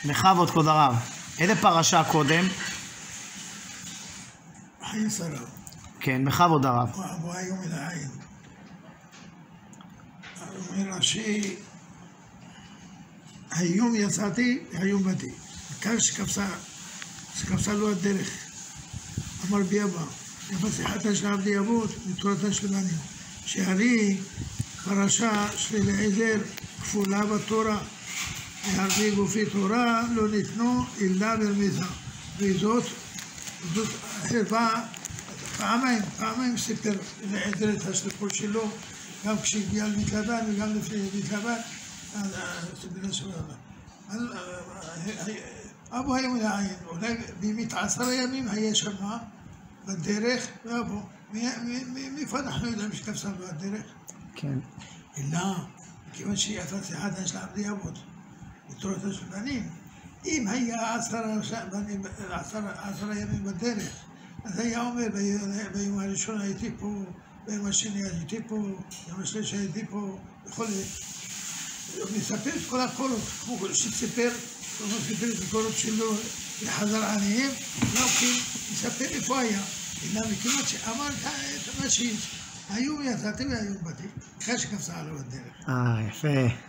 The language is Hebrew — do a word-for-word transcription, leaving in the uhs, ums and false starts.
בכבוד, כבוד הרב. איזה פרשה קודם? חיי שרה. כן, בכבוד הרב. אבו היום מן העין. אומר רש"י, היום יצאתי, היום באתי. כאן שקפצה, שקפצה לו הדרך. אמר בי אבא, יפתחתה של עבדי אבות ותורתה של בנים. שהרי פרשה של אליעזר כפולה בתורה, והרבה גופי תורה לא ניתנו אלא ברמיזה. וזאת, זאת הרבה, פעמיים, פעמיים סיפר אליעזר את השליחות שלו, גם כשהגיע לבית לבן וגם לפני בית לבן, אבו היה מן העין, אולי באמת עשרה ימים היה שם בדרך, ואבו, מאיפה אנחנו יודעים שקפצה בדרך? כן. אלא, כיוון שהיא הפתחתה של עבדי אבות ותורתה של בנים, אם היה עשרה ימים בדרך, אז היה אומר, ביום הראשון הייתי פה, ביום השני הייתי פה, ביום השלישי הייתי פה, בכל זאת. הוא מספר את כל הקולות, כמו שסיפר, הוא מספר את הקולות שלו לחזר עליהם, לא כי מספר איפה היה. אלא מכיוון שאמר את מה שיש, היום יצאתי והיום באתי, אחרי שקפצה עליו הדרך. אה, יפה.